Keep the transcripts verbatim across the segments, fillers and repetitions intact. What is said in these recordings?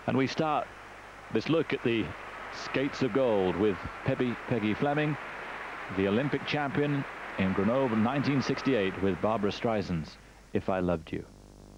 And we start this look at the skates of gold with Peggy, Peggy Fleming, the Olympic champion in Grenoble nineteen sixty-eight, with Barbra Streisand's If I Loved You.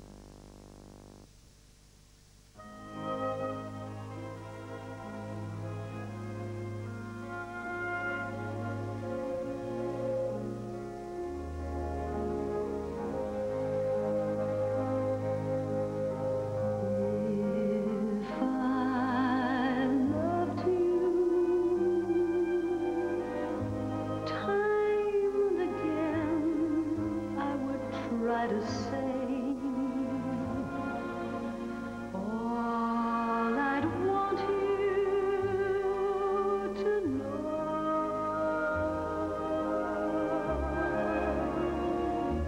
To say all I'd want you to know.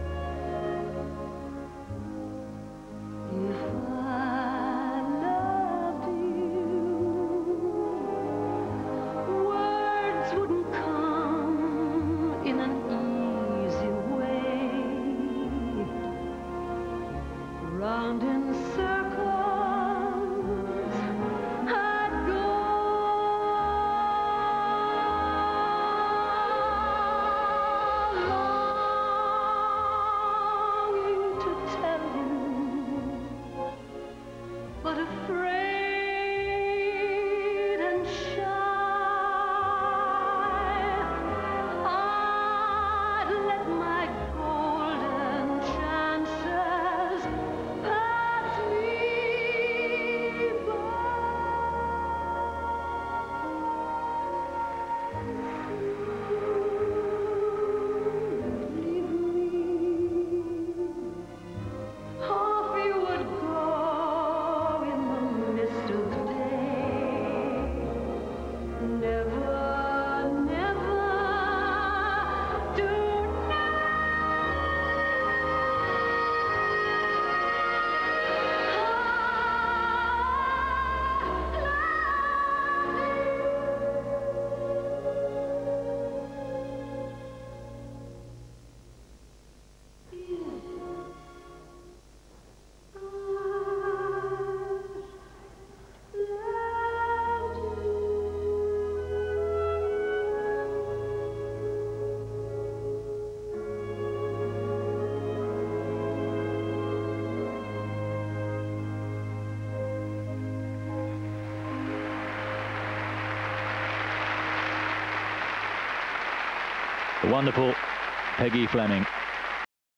If I loved you, words wouldn't come in an easy way. Round in circles I'd go, longing to tell you, but afraid and shy. I'd let my golden chances pass me by. Leave me, off you would go in the mist of day. Never, never do The wonderful Peggy Fleming.